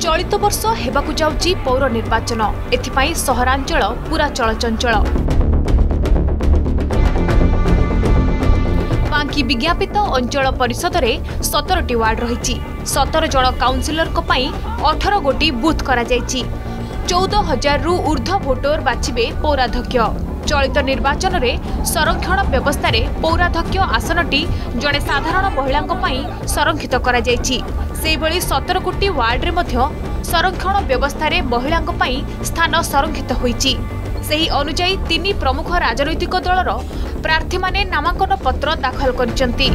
चलित वर्ष हेबाकु जाउची पौर निर्वाचन एथिपाई सहरांचल पूरा चलचंचल। बांकी विज्ञापित अंचल परिषद में 17टी वार्ड रही 17 जन काउंसिलर 18 गोटी बूथ करा 14,000 रु ऊर्ध्व भोटर बाछिबे पौराध्यक्ष। चलित निर्वाचन में संरक्षण व्यवस्था रे पौराध्यक्ष आसनटी जड़े साधारण महिला संरक्षित करा 17 कोटी वार्ड रे मध्य संरक्षण व्यवस्था रे महिला स्थान संरक्षित होईची। सही अनुजाई 3 प्रमुख राजनैतिक दलर प्रार्थी माने नामांकन पत्र दाखल करिसंती।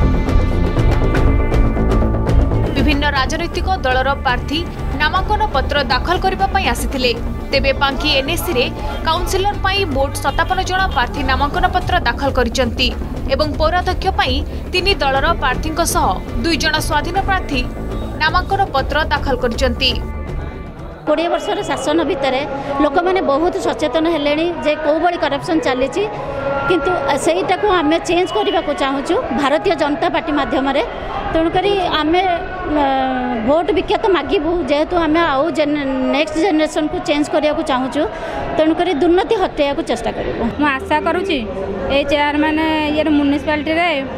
विभिन्न राजनैतिक दलर प्रार्थी नामांकन पत्र दाखल करबा पई आसिथिले। तेबे बांकी एनएससी रे काउंसिलर पई मोट 57 जन प्रार्थी नामांकन पत्र दाखल करिसंती एवं पौराध्यक्ष पई 3 दलर प्रार्थीक सह 2 जन स्वाधीन प्रार्थी नामांकन पत्र दाखल करिसंती। 20 वर्ष शासन भितर लोक मैंने बहुत सचेतन हेले जे कौ भाई करप्शन चली किंतु सेटा को आम चेंज करने को चाहूँ भारतीय जनता पार्टी माध्यम तेणुक आम भोट भिक्षा तो मागबू जेहेतु आम आउ नेक्स्ट जेनेरेशन को चेंज करने को चाहूँ तेणुक दुर्नीति हटाइया चेष्टा करूँ। मु आशा करुँची ये चेयरमैन ये म्युनिसिपालिटी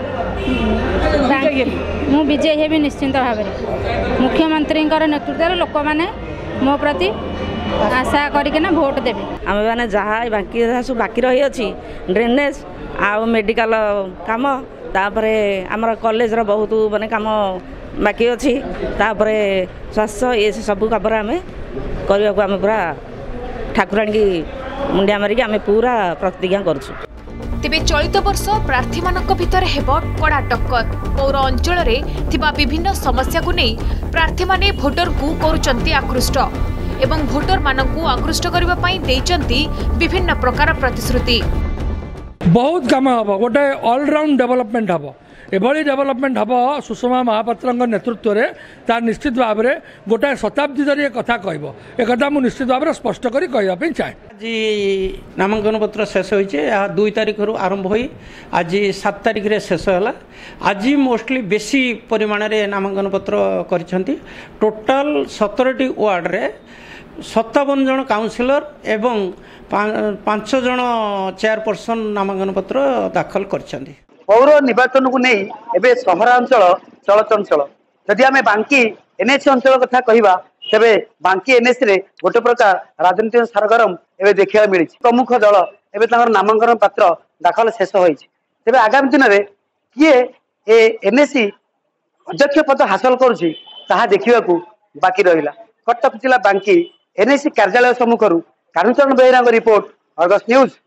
मु विजय हेबी निश्चिंत भाव में। मुख्यमंत्री नेतृत्व लोक मैंने मो प्रति आशा करके भोट देवे। आम मैंने जहाँ बाकी सब बाकी रही अच्छी ड्रेनेज आउ मेडिकल काम तापर आमर कॉलेज रो बहुत माने काम बाकी अच्छी तापर स्वास्थ्य ये सब खबर आम करने को आम पूरा ठाकुराणी की मुंडिया मारिक आम पूरा प्रतिज्ञा करूँ। तेबे चलित वर्ष प्रार्थी मानक भितर हेब कड़ा टक्कर। पौर अंचल रे थिबा विभिन्न समस्या को नहीं प्रार्थी माने भोटर को करूचंती आकृष्ट एवं भोटर मानकू आकृष्ट करबा पई देइचंती विभिन्न प्रकार प्रतिश्रुति। बहुत काम हम गोटे ऑलराउंड डेवलपमेंट हम एभली डेवलपमेंट हम सुषमा महापात्र नेतृत्व में तार निश्चित भाव में गोटे शताब्दी धरी कथा कहब एक निश्चित भाव में स्पष्ट कर कहवाई चाहे। आज नामांकन पत्र शेष होइछे 2 तारिख रु आरंभ होई आज 7 तारिख रे शेष होला। आज मोस्टली बेसी परिमाण रे नामांकन पत्र करिसेंती। टोटाल 17टी वार्ड रे 57 जन काउंसिलर एवं 5 जन चेयरपर्सन नामांकन पत्र दाखल करिसेंती। पौर निर्वाचन को नहीं एबे सहरांचल चलचंचल। जदि आम बांकी एनएसी अंचल कथा कहवा तेबे बांकी एनएसी रे गोटे प्रकार राजनीतिक सरगरम एबे देखा मिली। प्रमुख दल एबे तांकर नामांकन पत्र दाखल शेष होइछि। तेबे आगामी दिन में किए एनएसी अध्यक्ष पद हासिल करुछि ताहा देखिबा को बाकी रहिला। कटक जिला बांकी एनएसी कार्यालय सम्मुखରୁ Karucharan Behera report, Argus news.